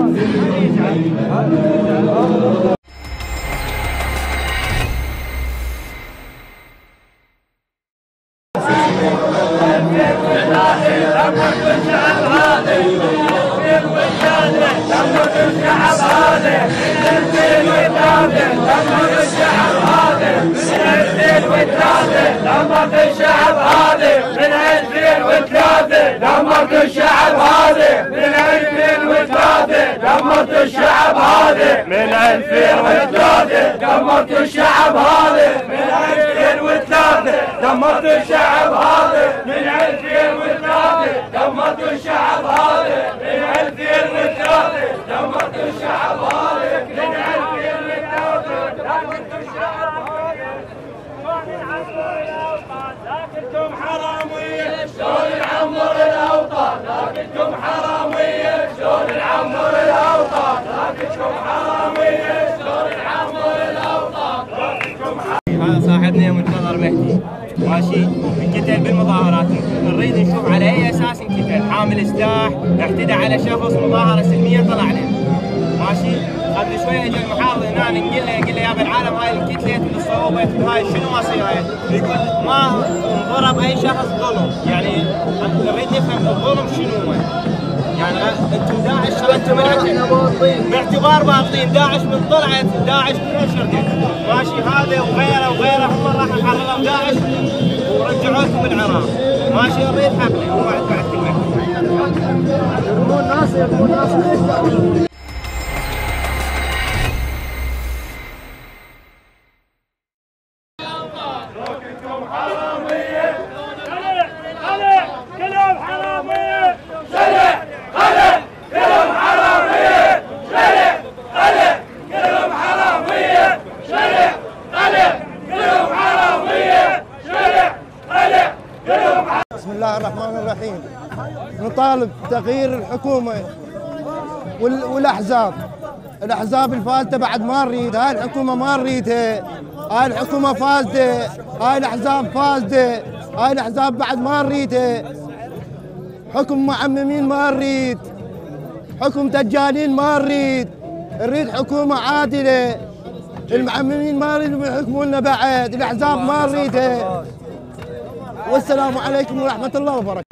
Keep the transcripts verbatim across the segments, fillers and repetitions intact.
دمرت الشعب هذه من ألفين وثلاثة دمرت الشعب هذه من ألفين وثلاثة دمرت الشعب هذه من ألفين وثلاثة دمرت الشعب هذه من ألفين وثلاثة دمرت الشعب هذه من ألفين وثلاثة دمرت الشعب هذه من ألفين وثلاثة دمرت الشعب هذه من ألفين وثلاثة دمرت الشعب هذه لكنكم حرامية شلون نعمر الأوطان لكنكم حرامية شلون نعمر الأوطان لكنكم حرامية شلون نعمر الأوطان لكنكم حرامية. هذا صاحبنا منتظر مهدي ماشي انقتل بالمظاهرات، نريد نشوف على أي أساس انقتل، حامل سلاح اعتدى على شخص، مظاهرة سلمية طلع له ماشي. قبل شوي اجى المحافظ هنا نقول له قل له يا بالعالم هاي الكتلة والصعوبة هاي شنو مصيرها؟ يقول ما انضرب اي شخص ظلم، يعني نريد نفهم الظلم شنو هو؟ يعني انتم داعش انتم باعتبار باطلين، داعش من طلعت داعش من انشرت ماشي، هذا وغيره وغيره هم راح حرروا داعش ورجعوا لكم العراق ماشي. نريد حقنا وبعد بعد كلمه يرمون ناس يرمون ناس. بسم الله الرحمن الرحيم. نطالب بتغيير الحكومة والأحزاب، الأحزاب الفاسدة بعد ما نريد، هاي الحكومة ما نريدها، هاي الحكومة فاسدة، هاي الأحزاب فاسدة، هاي الأحزاب بعد ما نريدها، حكم معممين ما نريد، حكم دجالين ما نريد، نريد حكومة عادلة، المعممين ما نريد يحكموا لنا بعد، الأحزاب ما نريدها. والسلام عليكم ورحمة الله وبركاته.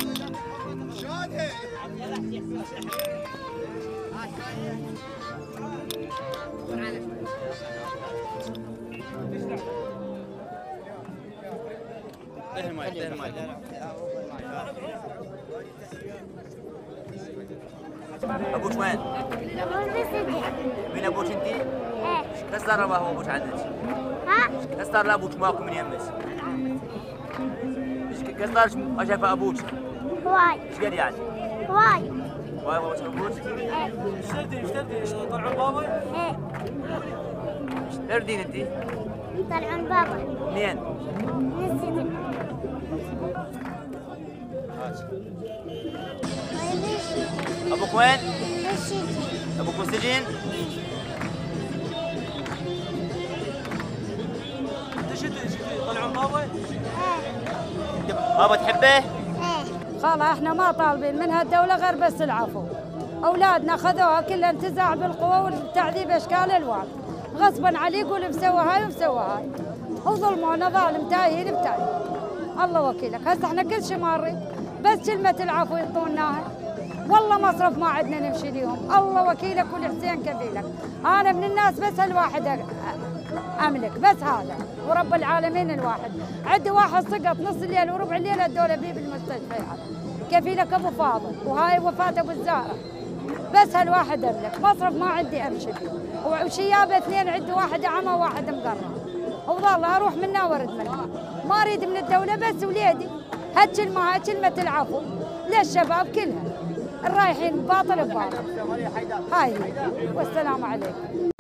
ابوك وين؟ وين ابوك انت؟ ايه. ايش صار له ابوك عندك؟ ها؟ ايش صار له ابوك ماكو من يمس؟ ايش صار ما شايفه ابوك؟ هواي. ايش قد يعني؟ هواي. هواي هواي ابوك؟ ايه. ايش تردين ايش تردين يطلعون بابا؟ ايه. ايش تردين انت؟ يطلعون بابا. منين؟ من السجن. ابوك وين؟ بالسجن. ابوك بالسجن؟ ايش يطلعون بابا؟ ايه. بابا تحبه؟ ايه. خلاص احنا ما طالبين من هالدولة غير بس العفو. اولادنا خذوها كلها انتزاع بالقوة والتعذيب اشكال الوان. غصبا عليه يقول مسوى هاي ومسوى هاي. وظلمونا ظالم تايهين بتايهين. الله وكيلك، هسه احنا كل شيء ما نريد بس كلمة العفو يعطوناها. والله مصرف ما عندنا نمشي ليهم، الله وكيلك والحسين كفيلك. انا من الناس بس الواحد املك بس هذا، ورب العالمين الواحد. عندي واحد سقط نص الليل وربع الليل ادوله بيه بالمستشفيات. كفيلك ابو فاضل وهاي وفاة ابو الزهره. بس هالواحد املك، مصرف ما عندي امشي فيه. وشيابه اثنين، عندي واحد اعمى وواحد مقرع. والله اروح منها وارد منها. ما اريد من الدوله بس وليدي. هالكلمه هاي كلمه العفو للشباب كلها. الرايحين باطل بباطل. هاي والسلام عليكم.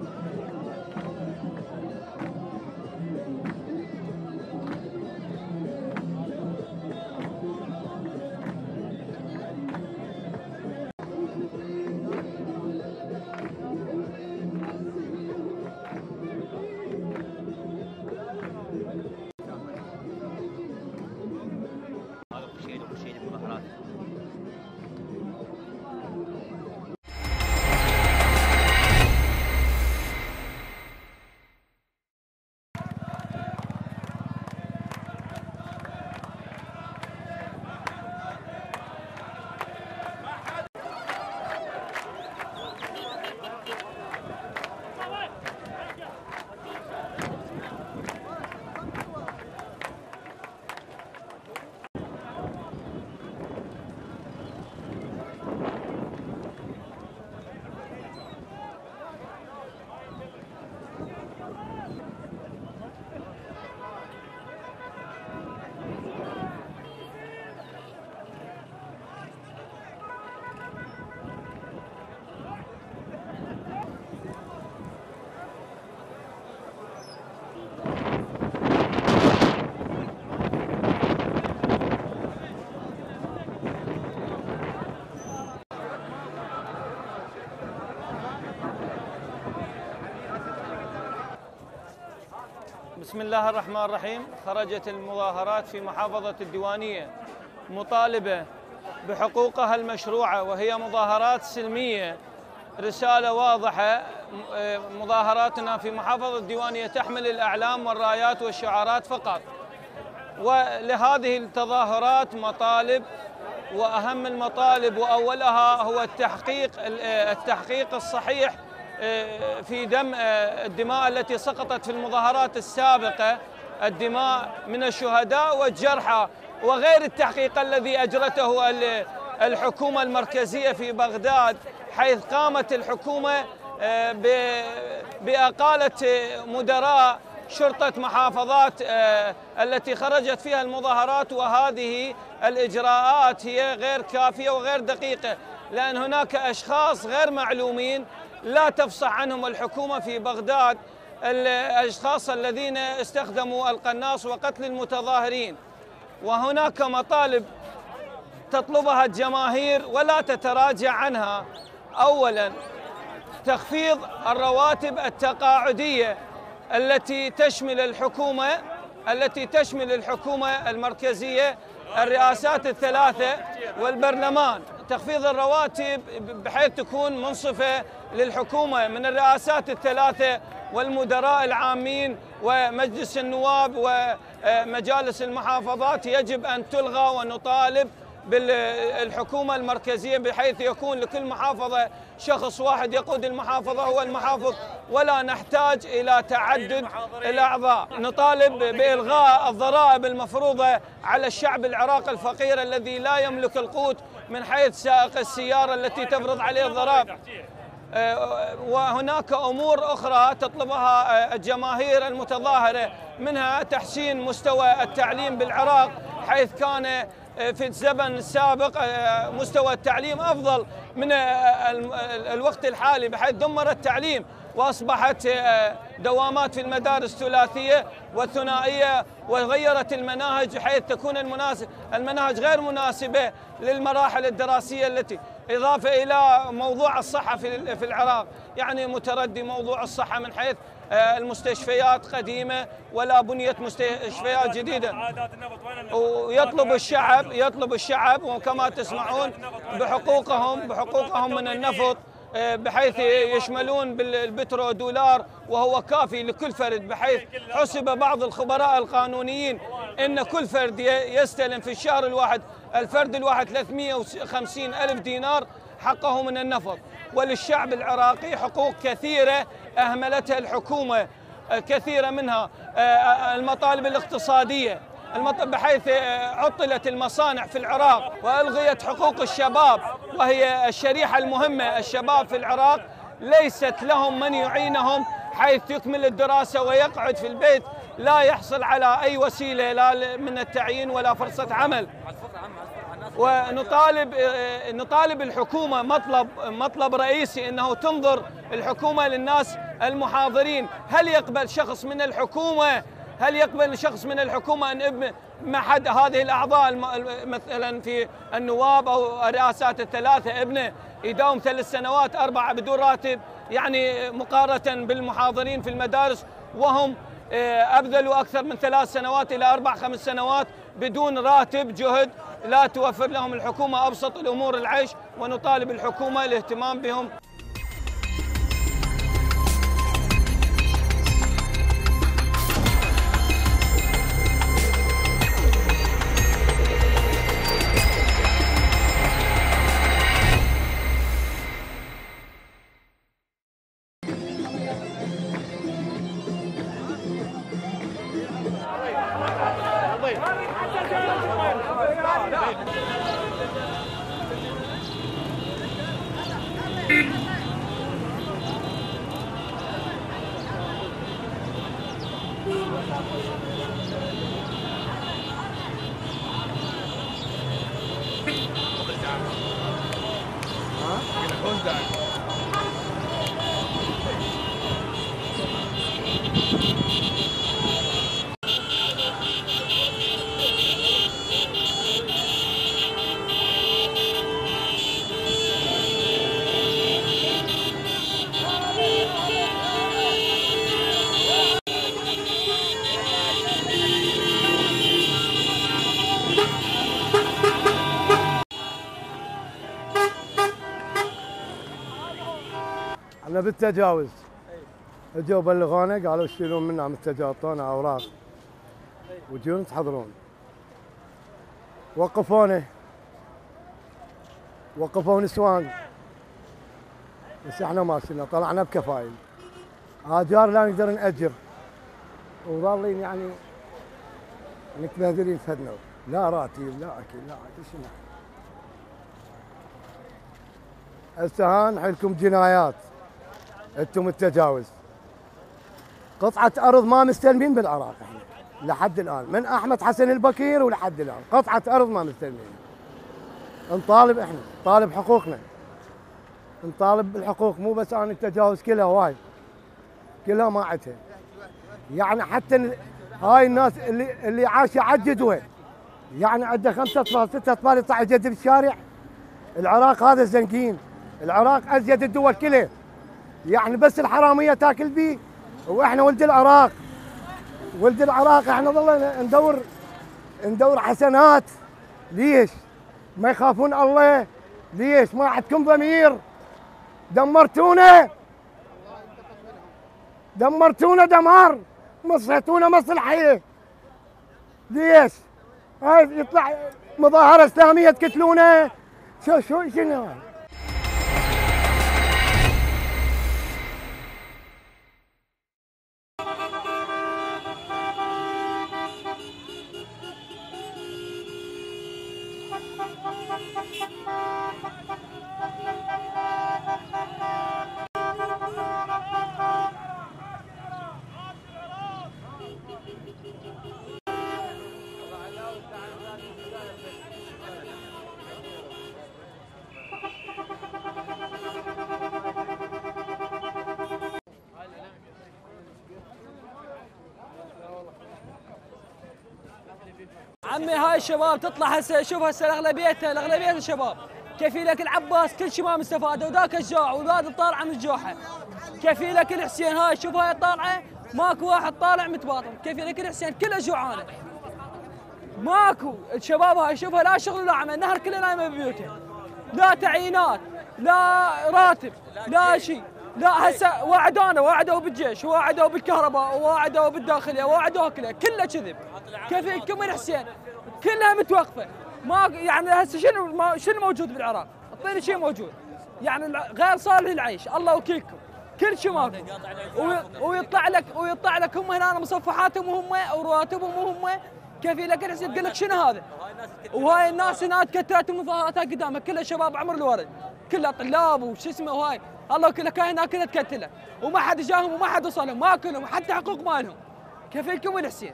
بسم الله الرحمن الرحيم. خرجت المظاهرات في محافظة الديوانية مطالبة بحقوقها المشروعة، وهي مظاهرات سلمية. رسالة واضحة، مظاهراتنا في محافظة الديوانية تحمل الأعلام والرايات والشعارات فقط، ولهذه التظاهرات مطالب، وأهم المطالب وأولها هو التحقيق التحقيق الصحيح في دم الدماء التي سقطت في المظاهرات السابقة، الدماء من الشهداء والجرحى، وغير التحقيق الذي أجرته الحكومة المركزية في بغداد، حيث قامت الحكومة بإقالة مدراء شرطة محافظات التي خرجت فيها المظاهرات. وهذه الإجراءات هي غير كافية وغير دقيقة، لأن هناك أشخاص غير معلومين لا تفصح عنهم الحكومة في بغداد، الأشخاص الذين استخدموا القناص وقتل المتظاهرين. وهناك مطالب تطلبها الجماهير ولا تتراجع عنها. أولاً، تخفيض الرواتب التقاعدية التي تشمل الحكومة التي تشمل الحكومة المركزية، الرئاسات الثلاثة والبرلمان. تخفيض الرواتب بحيث تكون منصفة للحكومة من الرئاسات الثلاثة والمدراء العامين ومجلس النواب ومجالس المحافظات يجب أن تلغى، ونطالب بالحكومة المركزية بحيث يكون لكل محافظة شخص واحد يقود المحافظة هو المحافظ، ولا نحتاج إلى تعدد الأعضاء. نطالب بإلغاء الضرائب المفروضة على الشعب العراقي الفقير الذي لا يملك القوت، من حيث سائق السيارة التي تفرض عليه الضرائب. وهناك أمور أخرى تطلبها الجماهير المتظاهرة، منها تحسين مستوى التعليم بالعراق، حيث كان في الزمن السابق مستوى التعليم أفضل من الوقت الحالي، بحيث دمر التعليم وأصبحت دوامات في المدارس ثلاثية وثنائية، وغيرت المناهج بحيث تكون المناسب المناهج غير مناسبة للمراحل الدراسية التي، إضافة إلى موضوع الصحة في في العراق، يعني متردي موضوع الصحة من حيث المستشفيات قديمة ولا بنيت مستشفيات جديدة. ويطلب الشعب يطلب الشعب وكما تسمعون بحقوقهم بحقوقهم من النفط، بحيث يشملون بالبترو دولار وهو كافي لكل فرد، بحيث حسب بعض الخبراء القانونيين ان كل فرد يستلم في الشهر الواحد الفرد الواحد ثلاثمئة وخمسين ألف دينار حقه من النفط. وللشعب العراقي حقوق كثيرة أهملتها الحكومة، كثيرة منها المطالب الاقتصادية، بحيث عطلت المصانع في العراق وألغيت حقوق الشباب، وهي الشريحة المهمة. الشباب في العراق ليست لهم من يعينهم حيث يكمل الدراسة ويقعد في البيت، لا يحصل على أي وسيلة لا من التعيين ولا فرصة عمل. ونطالب نطالب الحكومة مطلب مطلب رئيسي، انه تنظر الحكومة للناس المحاضرين. هل يقبل شخص من الحكومة هل يقبل شخص من الحكومة ان ابن محد هذه الاعضاء مثلا في النواب او الرئاسات الثلاثة ابنه يداوم ثلاث سنوات اربعة بدون راتب، يعني مقارنة بالمحاضرين في المدارس وهم أبذلوا أكثر من ثلاث سنوات إلى أربع خمس سنوات بدون راتب، جهد لا توفر لهم الحكومة أبسط الأمور العيش. ونطالب الحكومة الاهتمام بهم. احنا بالتجاوز اجوا بلغونا قالوا تشيلون منا من التجاوز، اعطونا اوراق وتجون تحضرون. وقفونا وقفوا نسوان بس احنا ما شلنا، طلعنا بكفايل اجار لا نقدر ناجر، وظالين يعني متبهدلين فدنا، لا راتب لا اكل لا كل شيء. هسه ها نحيلكم جنايات، انتم التجاوز. قطعة أرض ما مستلمين بالعراق احنا لحد الآن، من أحمد حسن البكير ولحد الآن قطعة أرض ما مستلمين. نطالب احنا، نطالب حقوقنا، نطالب بالحقوق، مو بس أنا التجاوز كلها واي كلها ما عدها. يعني حتى هاي الناس اللي اللي عايشه عجدوها، يعني عنده خمسة اطفال ستة اطفال يطلع يجد بالشارع. العراق هذا زنقين، العراق ازيد الدول كلها، يعني بس الحراميه تاكل بيه، واحنا ولد العراق ولد العراق احنا ظلنا ندور ندور حسنات. ليش؟ ما يخافون الله؟ ليش؟ ما عندكم ضمير؟ دمرتونا دمرتونا دمار، مصلحتونا مصلحيه. ليش؟ هاي يطلع مظاهره اسلاميه تقتلونا؟ شو شو شنو هاي؟ عمي هاي الشباب تطلع هسه، شوف هسه الاغلبيتها الاغلبيه الشباب كفيلك العباس كل شيء ما مستفاد، وذاك الجاع واولاد طالعه من الجوحه. كفيلك الحسين هاي شوف هاي طالعه ماكو واحد طالع متباطن، كفيلك الحسين كلها جوعانه. ماكو الشباب هاي شوفها لا شغل ولا عمل، نهر كله نايمه ببيوتها، لا تعيينات لا راتب لا شيء. لا هسه وعدونا وعدوا بالجيش ووعدوا بالكهرباء ووعدوا بالداخليه ووعدوا كلها كلها كذب. كفيلكم الحسين كلها متوقفه، ما يعني هسه شنو شنو موجود بالعراق؟ اعطيني شيء موجود يعني غير صالح العيش، الله وكيلكم كل شيء ماكو. ويطلع لك ويطلع لك هم هنا مصفحاتهم هم ورواتبهم هم. كفيلك الحسين تقول لك شنو هذا؟ وهاي الناس هنا تكتلت مظاهراتها قدامك كلها شباب عمر الورد، كلها طلاب وش اسمه وهاي، الله وكيلك هاي هنا كلها تكتلت وما حد جاهم وما حد وصلهم، ما كلهم حتى حقوق مالهم. كفيلكم الحسين.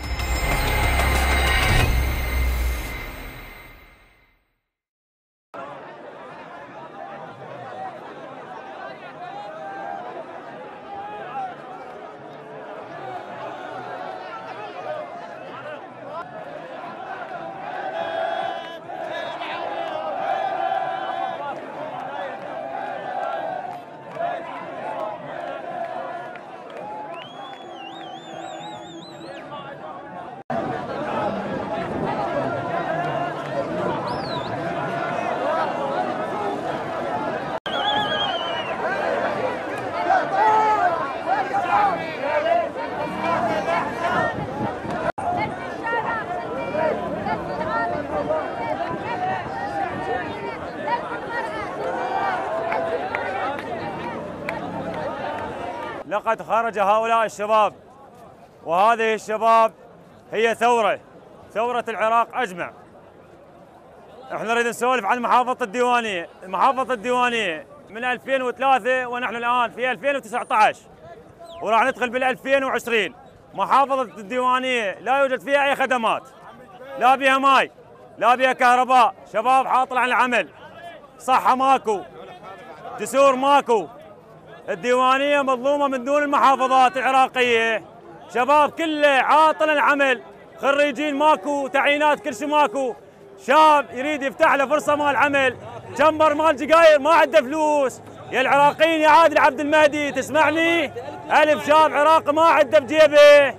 لقد خرج هؤلاء الشباب، وهذه الشباب هي ثورة ثورة العراق أجمع. احنا نريد نسولف عن محافظة الديوانية. المحافظة الديوانية من ألفين وثلاثة ونحن الآن في ألفين وتسعة عشر وراح ندخل بال ألفين وعشرين. محافظة الديوانية لا يوجد فيها أي خدمات، لا بها ماي لا بها كهرباء، شباب عاطل عن العمل، صحة ماكو، جسور ماكو. الديوانية مظلومة من دون المحافظات العراقية، شباب كله عاطل العمل، خريجين ماكو، تعيينات كل شيء ماكو. شاب يريد يفتح له فرصة مال عمل، جمبر مال جقاير ما عنده فلوس. يا العراقيين يا عادل عبد المهدي تسمعني؟ ألف شاب عراقي ما عنده بجيبه،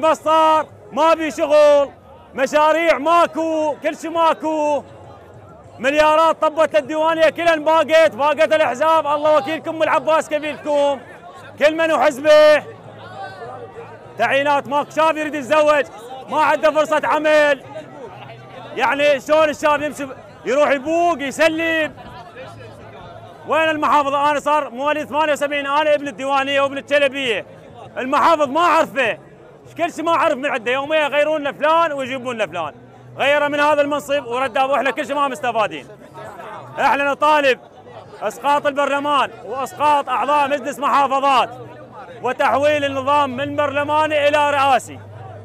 المسطر ما بي شغل، مشاريع ماكو، كل شيء ماكو. مليارات طبت الديوانيه كلها باقت، باقت الاحزاب. الله وكيلكم العباس كفيلكم، كل من وحزبه. تعيينات ماكو شاب يريد يتزوج، ما عنده فرصه عمل. يعني شلون الشاب يمشي يروح يبوق يسلم؟ وين المحافظه؟ انا صار مواليد ثمانية وسبعين، انا ابن الديوانيه وابن الشلبيه. المحافظ ما اعرفه، كل شيء ما اعرف من عنده. يوميا يغيرون لنا فلان ويجيبون لنا فلان، غيره من هذا المنصب ورده، واحنا كل شيء ما مستفادين. احنا نطالب اسقاط البرلمان واسقاط اعضاء مجلس محافظات وتحويل النظام من برلماني الى رئاسي.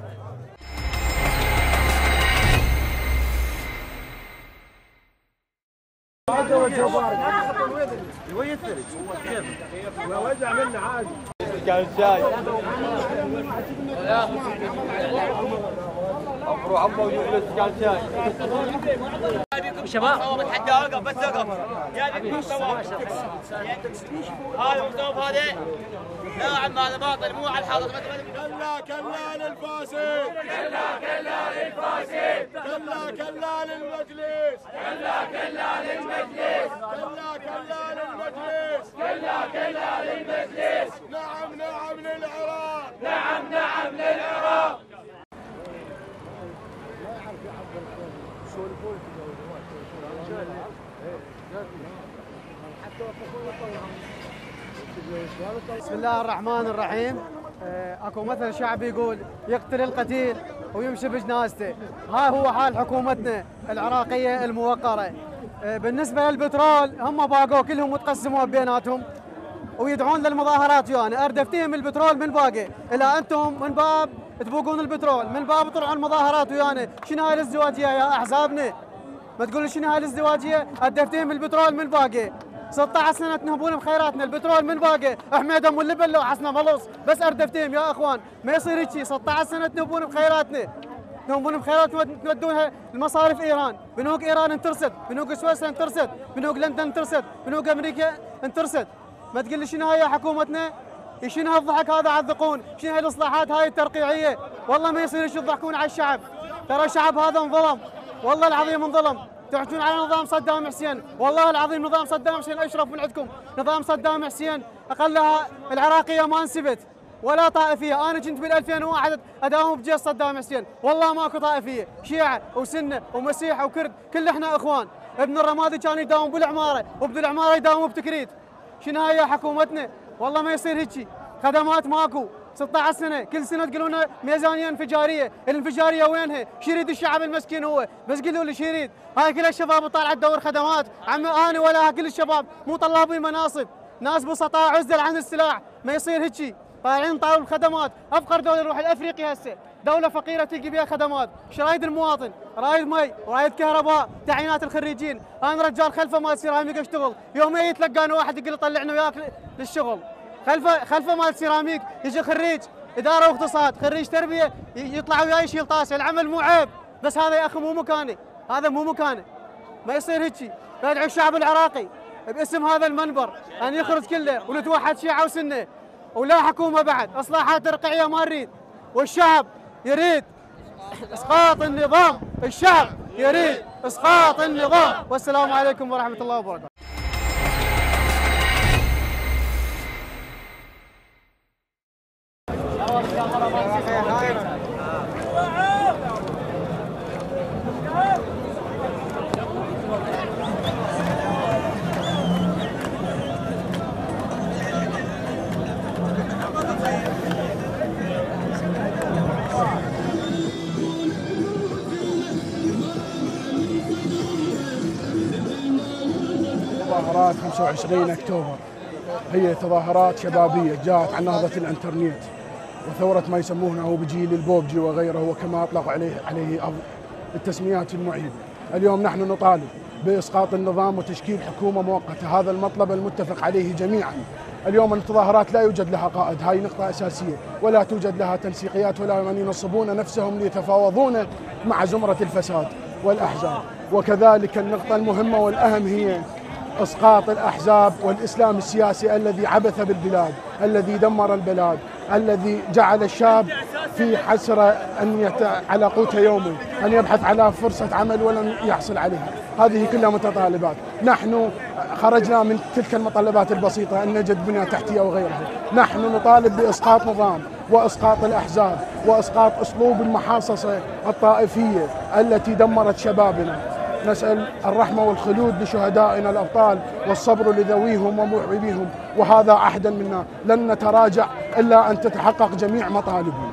شباب اتحدى اوقف بس اوقف. جايبكم ثواب. هذا مصطفى هذا. لا عم هذا باطل مو على الحاضر. كلا كلا للفاسد. كلا كلا للفاسد. كلا كلا للمجلس. كلا كلا للمجلس. كلا كلا للمجلس. كلا كلا للمجلس. نعم نعم للعراق. نعم نعم للعراق. بسم الله الرحمن الرحيم. اكو مثل شعبي يقول يقتل القتيل ويمشي بجنازته. ها هو حال حكومتنا العراقيه الموقره. بالنسبه للبترول هم باقوا كلهم متقسموا بيناتهم ويدعون للمظاهرات. يعني اردفتهم البترول من باقي، الا انتم من باب تبوقون البترول، من باب طلعوا المظاهرات ويانا. شنو هاي الازدواجيه يا احزابنا؟ ما تقول شنو هاي الازدواجيه؟ اردفتهم البترول من باقي. ستة عشر سنه تنهبون بخيراتنا، البترول من باقي. حميده واللبن لو حسنا خلص، بس اردفتهم يا اخوان. ما يصير هيك. ستة عشر سنه تنهبون بخيراتنا، تنهبون بخيراتنا تودونها المصارف ايران. بنوك ايران انترست، بنوك سويسرا انترست، بنوك لندن انترست، بنوك امريكا انترست. ما تقول لي شنو هاي حكومتنا؟ شنو هالضحك هذا على الذقون؟ شنو هاي الاصلاحات هاي الترقيعيه؟ والله ما يصير يضحكون على الشعب. ترى الشعب هذا انظلم، والله العظيم انظلم. تحجون على نظام صدام حسين، والله العظيم نظام صدام حسين اشرف من عندكم. نظام صدام حسين اقلها العراقيه ما انسبت ولا طائفيه. انا كنت بال ألفين وواحد اداوم بجيش صدام حسين، والله ماكو طائفيه، شيعه وسنه ومسيح وكرد، كل احنا اخوان. ابن الرمادي كان يداوم بالعماره، وابن العماره يداوم بتكريت. شنو هاي حكومتنا؟ والله ما يصير هيك. خدمات ماكو. ستة عشر سنه كل سنه تقولون ميزانيه انفجاريه، الانفجاريه وينها؟ شو يريد الشعب المسكين هو؟ بس قولوا لي شو يريد؟ هاي كل الشباب طالعه تدور خدمات، عمي انا ولا كل الشباب مو طلابين مناصب، ناس بسطاء عزل عن السلاح. ما يصير هيك. طالعين طالب الخدمات. افقر دوله نروح لافريقيا هسه، دوله فقيره تلقي بها خدمات. ايش رايد المواطن؟ رايد مي ورايد كهرباء، تعيينات الخريجين. انا رجال خلفه مال سيراميك اشتغل، يوميا يتلقانا واحد يقول طلعنا وياك للشغل. خلفه خلفه مال سيراميك يجي خريج اداره واقتصاد، خريج تربيه يطلع وياي يشيل طاسه. العمل مو عيب، بس هذا يا اخي مو مكاني، هذا مو مكانه. ما يصير هيك. بدعو الشعب العراقي باسم هذا المنبر ان يخرج كله ونتوحد شيعه وسنه، ولا حكومه بعد. اصلاحات ترقيعيه ما نريد، والشعب يريد اسقاط النظام. الشعب يريد اسقاط النظام. والسلام عليكم ورحمه الله وبركاته. تظاهرات خمسة وعشرين أكتوبر هي تظاهرات شبابية جاءت عن نهضة الإنترنت وثورة ما يسمونه بجيل البوبجي وغيره، وكما أطلق عليه عليه التسميات المعيبة. اليوم نحن نطالب بإسقاط النظام وتشكيل حكومة مؤقتة، هذا المطلب المتفق عليه جميعا. اليوم التظاهرات لا يوجد لها قائد، هاي نقطة أساسية، ولا توجد لها تنسيقيات ولا من ينصبون نفسهم ليتفاوضون مع زمرة الفساد والأحزاب. وكذلك النقطة المهمة والأهم هي إسقاط الأحزاب والإسلام السياسي الذي عبث بالبلاد، الذي دمر البلاد الذي جعل الشاب في حسرة أن يت... على قوت يومه، أن يبحث على فرصة عمل ولم يحصل عليها. هذه كلها متطلبات. نحن خرجنا من تلك المتطلبات البسيطة أن نجد بنية تحتية وغيرها. نحن نطالب بإسقاط نظام وإسقاط الأحزاب وإسقاط أسلوب المحاصصة الطائفية التي دمرت شبابنا. نسأل الرحمة والخلود لشهدائنا الأبطال والصبر لذويهم ومحبيهم، وهذا عهدا منا لن نتراجع إلا أن تتحقق جميع مطالبنا.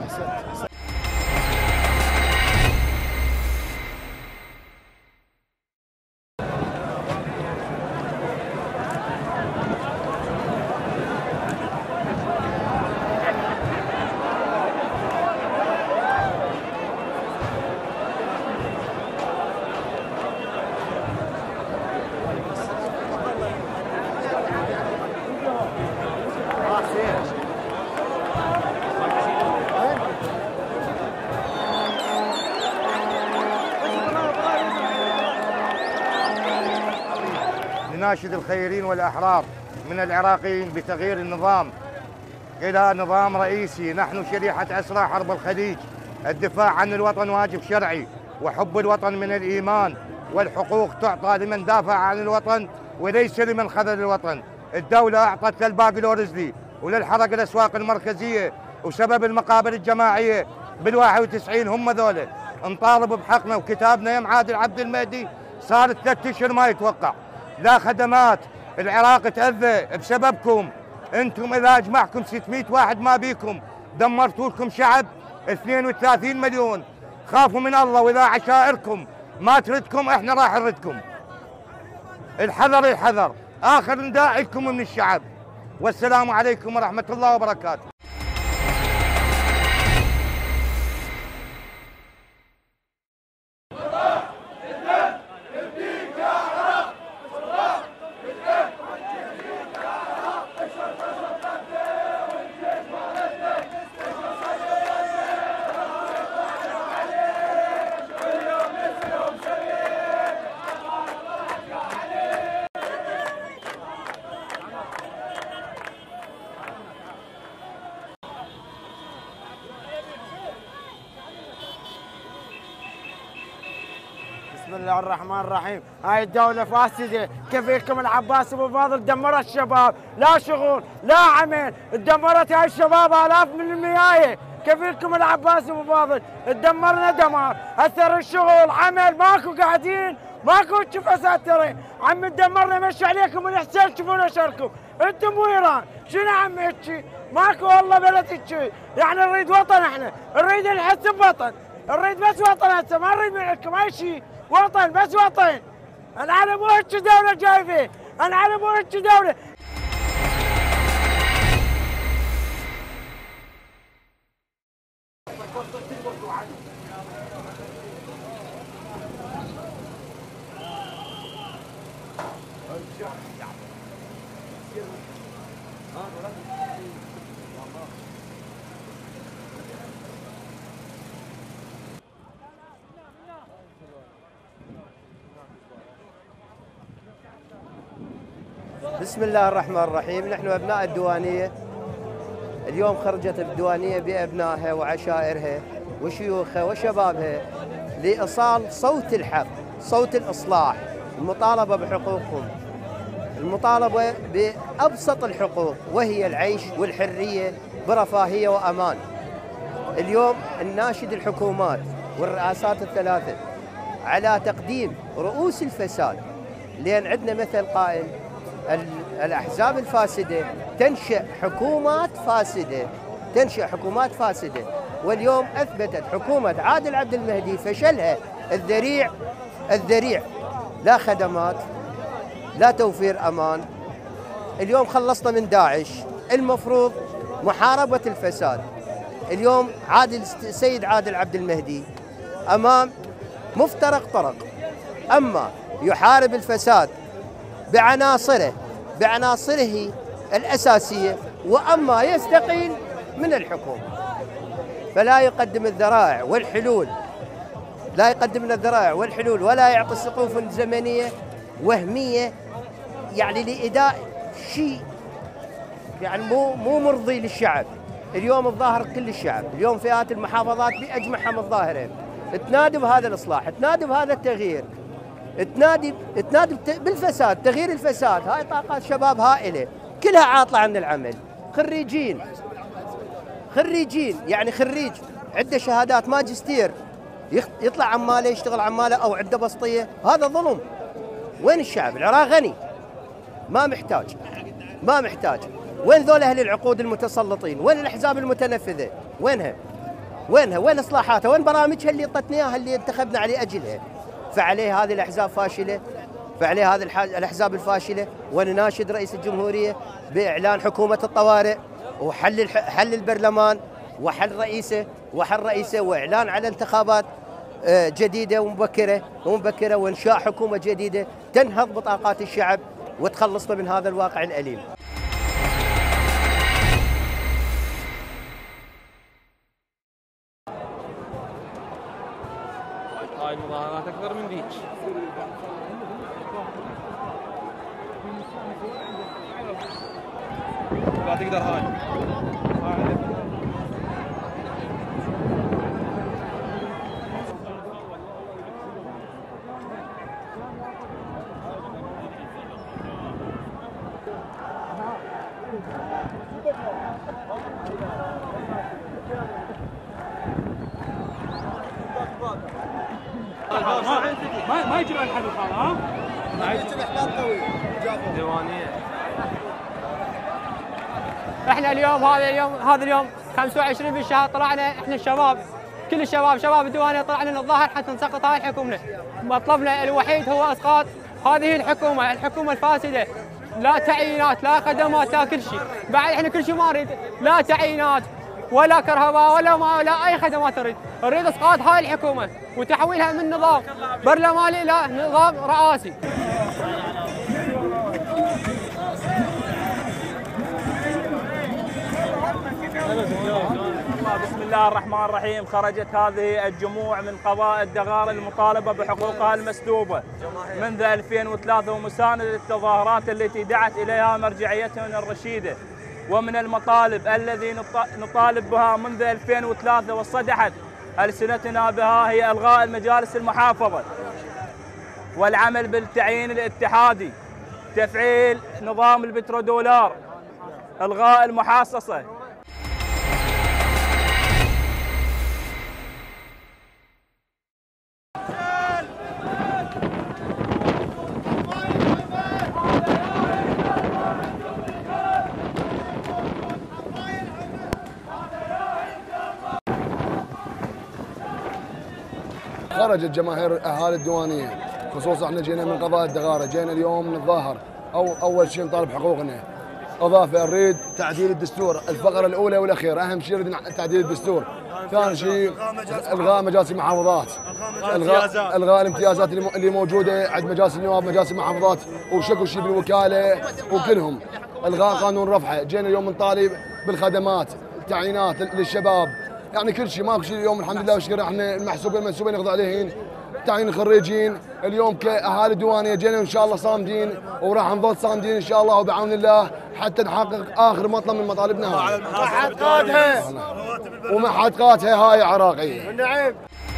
نناشد الخيرين والأحرار من العراقيين بتغيير النظام إلى نظام رئيسي. نحن شريحة أسرى حرب الخليج. الدفاع عن الوطن واجب شرعي، وحب الوطن من الإيمان، والحقوق تعطى لمن دافع عن الوطن وليس لمن خذل الوطن. الدولة أعطت للباقلورزلي وللحرق الأسواق المركزية وسبب المقابر الجماعية بالواحد وتسعين هم ذولا. نطالب بحقنا وكتابنا يا معادل عبد المهدي صار ثلاث أشهر ما يتوقع. لا خدمات، العراق تأذى بسببكم. انتم اذا اجمعكم ستمئة واحد ما بيكم، دمرتوا لكم شعب اثنين وثلاثين مليون. خافوا من الله، واذا عشائركم ما تردكم احنا راح نردكم. الحذر الحذر، اخر نداء لكم من الشعب. والسلام عليكم ورحمة الله وبركاته. بسم الله الرحمن الرحيم. هاي الدولة فاسدة، كفيلكم العباس ابو فاضل دمرت الشباب، لا شغل لا عمل، دمرت هاي الشباب آلاف من المياية. كفيلكم العباس ابو فاضل تدمرنا دمار، اثر الشغل عمل ماكو، قاعدين ماكو تشوف اساتره، عم تدمرنا مشي عليكم الحسين تشوفون شركم، انتم وايران، شنو عم هيك؟ ماكو والله بلد هيك، يعني نريد وطن، احنا نريد نحس بوطن، نريد بس وطن هسه، ما نريد من عندكم اي شيء، وطن بس وطن. انا على مو هيك دوله جايبه، انا على مو هيك دوله. بسم الله الرحمن الرحيم. نحن أبناء الديوانية، اليوم خرجت الديوانية بأبنائها وعشائرها وشيوخها وشبابها لإيصال صوت الحق، صوت الإصلاح، المطالبة بحقوقهم، المطالبة بأبسط الحقوق وهي العيش والحرية برفاهية وأمان. اليوم نناشد الحكومات والرئاسات الثلاثة على تقديم رؤوس الفساد، لأن عندنا مثل قائل: الأحزاب الفاسدة تنشأ حكومات فاسدة، تنشأ حكومات فاسدة. واليوم أثبتت حكومة عادل عبد المهدي فشلها الذريع الذريع، لا خدمات لا توفير أمان. اليوم خلصنا من داعش، المفروض محاربة الفساد. اليوم عادل السيد عادل عبد المهدي أمام مفترق طرق، أما يحارب الفساد بعناصره بعناصره الأساسية، وأما يستقيل من الحكومة. فلا يقدم الذرائع والحلول، لا يقدم الذرائع والحلول ولا يعطي سقوف زمنية وهمية يعني لإداء شيء يعني مو مو مرضي للشعب. اليوم تظاهر كل الشعب، اليوم فئات المحافظات بأجمعها متظاهرة تنادي بهذا الإصلاح، تنادي بهذا التغيير، تنادي تنادي بالفساد، تغيير الفساد. هاي طاقات شباب هائلة كلها عاطلة عن العمل، خريجين خريجين يعني خريج عنده شهادات ماجستير يطلع عماله يشتغل عماله او عنده بسطيه، هذا ظلم. وين الشعب؟ العراق غني ما محتاج ما محتاج. وين ذول اهل العقود المتسلطين؟ وين الاحزاب المتنفذه؟ وينها؟ وينها؟ وين اصلاحاتها؟ وين برامجها اللي اعطتنا اياها اللي انتخبنا عليه اجلها؟ فعليه هذه الاحزاب فاشله، فعليه هذه الاحزاب الفاشله، ونناشد رئيس الجمهوريه باعلان حكومه الطوارئ وحل حل البرلمان وحل رئيسه وحل رئيسه واعلان على انتخابات جديده ومبكره ومبكره وانشاء حكومه جديده تنهض بطاقات الشعب وتخلصنا من هذا الواقع الاليم. هاي المظاهرات اكثر من ذيك. لا تقدر هاي. ما ما يجري الحدث هذا ها؟ ما يجري احداث طويل ديوانيه. احنا اليوم هذا اليوم هذا اليوم خمسة وعشرين بالشهر طلعنا احنا الشباب كل الشباب شباب الديوانيه طلعنا نتظاهر حتى نسقط هاي الحكومه. مطلبنا الوحيد هو اسقاط هذه الحكومه، الحكومه الفاسده. لا تعيينات لا خدمات لا كل شيء، بعد احنا كل شيء ما نريد، لا تعيينات ولا كهرباء ولا ما ولا اي خدمات نريد، نريد اسقاط هاي الحكومه وتحويلها من نظام برلماني الى نظام رئاسي. بسم الله الرحمن الرحيم. خرجت هذه الجموع من قضاء الدغار المطالبة بحقوقها المسلوبة منذ ألفين وثلاثة ومساندة التظاهرات التي دعت إليها مرجعيتنا الرشيدة. ومن المطالب الذي نطالب بها منذ ألفين وثلاثة وصدحت ألسنتنا بها هي إلغاء المجالس المحافظة والعمل بالتعيين الاتحادي، تفعيل نظام البترودولار، إلغاء المحاصصة. خرجت جماهير اهالي الديوانيه خصوصا احنا جينا من قضاء الدغاره، جينا اليوم نتظاهر او اول شيء نطالب حقوقنا. اضافه نريد تعديل الدستور، الفقره الاولى والاخيره اهم شيء نريد تعديل الدستور. ثاني شيء الغاء مجالس المحافظات، الغاء الغاء الامتيازات اللي موجوده عند مجالس النواب مجالس المحافظات وشكل شيء بالوكاله وكلهم. الغاء قانون رفعه. جينا اليوم نطالب بالخدمات، التعيينات للشباب، يعني كل شيء ماكو شيء اليوم الحمد لله والشكر. احنا المحسوبين المنسوبين نقضي عليهن، تعيين الخريجين. اليوم كاهالي الديوانيه جينا ان شاء الله صامدين وراح نظل صامدين ان شاء الله وبعون الله حتى نحقق اخر مطلب من مطالبنا هاي. محققاتها ومحققاتها هاي عراقيه. نعم.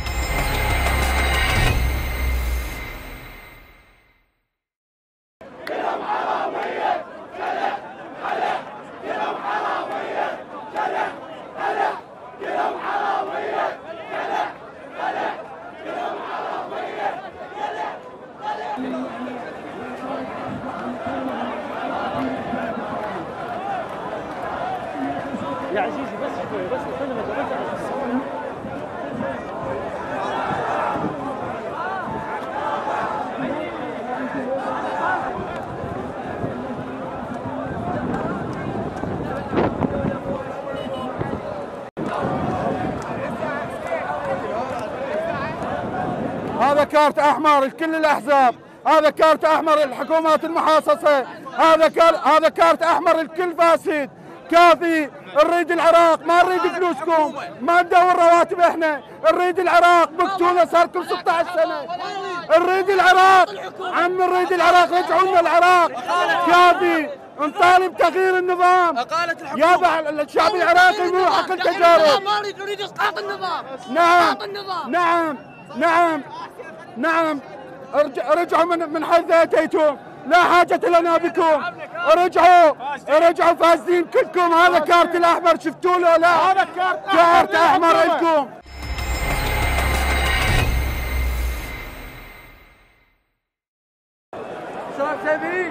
يا عزيزي بس شوي بس استنى ما هذا كارت احمر لكل الاحزاب، هذا كارت احمر للحكومات المحاصصه، هذا كار... هذا كارت احمر للكل فاسد. كافي، نريد العراق، ما نريد فلوسكم، ما ندور رواتب احنا، نريد العراق، بقتونا صار لكم ستة عشر سنه. نريد العراق، عم نريد العراق، رجعوا لنا العراق. كافي نطالب تغيير النظام. قالت الحكومة يابا الشعب العراقي مو حق التجارب. ما نريد نريد اسقاط النظام. نعم اسقاط النظام. نعم نعم نعم رجعوا من من حيث اتيتم، لا حاجة لنا بكم. رجعوا رجعوا فاسدين كلكم. هذا كارت الاحمر شفتوا له؟ لا هذا كارت احمر لكم. شو تبي؟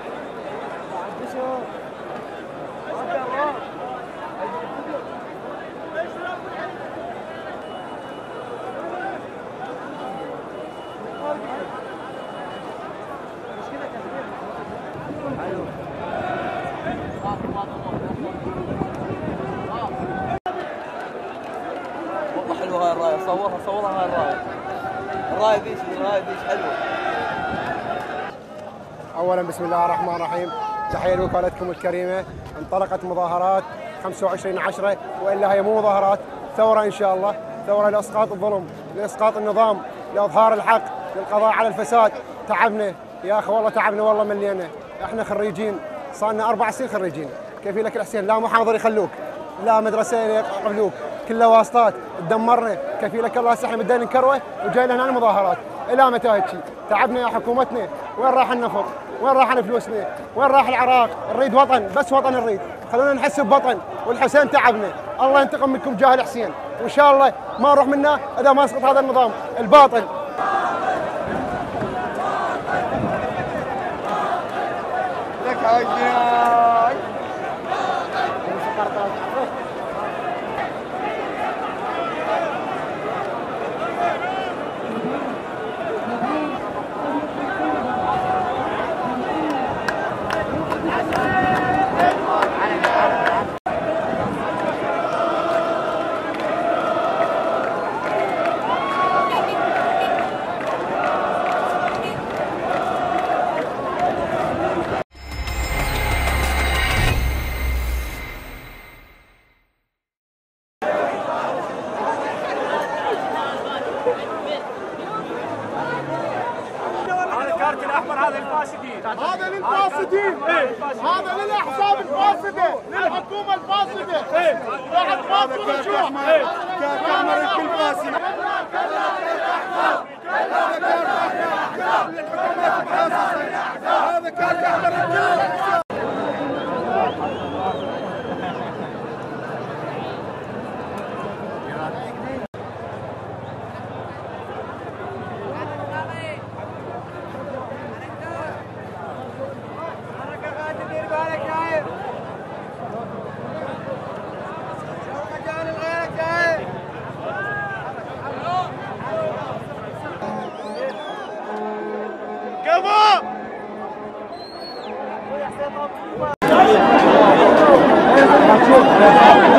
والله حلوه هاي الرايه، صورها صورها هاي الرايه. الرايه ذيش الرايه ذيش حلوه. اولا بسم الله الرحمن الرحيم، تحيه لوكالتكم الكريمه. انطلقت مظاهرات خمسة وعشرين عشرة، والا هي مو مظاهرات، ثوره ان شاء الله، ثوره لاسقاط الظلم، لاسقاط النظام، لاظهار الحق، للقضاء على الفساد. تعبنا يا اخي والله، تعبنا والله ملينا. احنا خريجين صار لنا اربع سنين خريجين، كيف لك الحسين؟ لا محاضر يخلوك، لا مدرسه يقبلوك، كلها واسطات، تدمرنا. كيف لك الله هسه احنا بدينا نكروه وجاي لنا المظاهرات. الى متى هيك؟ تعبنا يا حكومتنا. وين راح النفط؟ وين راح فلوسنا؟ وين راح العراق؟ نريد وطن، بس وطن نريد، خلونا نحس بوطن. والحسين تعبنا، الله ينتقم منكم جاه الحسين، وان شاء الله ما نروح منا اذا ما سقط هذا النظام الباطل. لك هاي الكارت الاحمر هذا للفاسدين، هذا للفاسدين، هذا للاحزاب الفاسده، للحكومه الفاسده. بعد فاصل ونشوف. كارت احمر لكل فاسد. هذا كارت احمر للحكومات الفاسده. هذا كارت احمر للكل. كفو